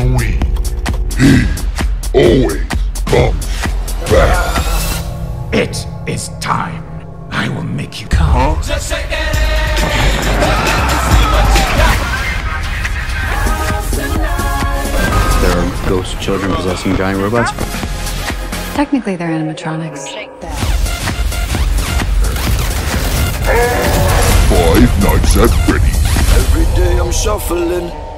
Halloween. He always comes back. It is time. I will make you come. There are ghost children possessing giant robots. Technically, they're animatronics. 5 Nights at Freddy's. Every day I'm shuffling.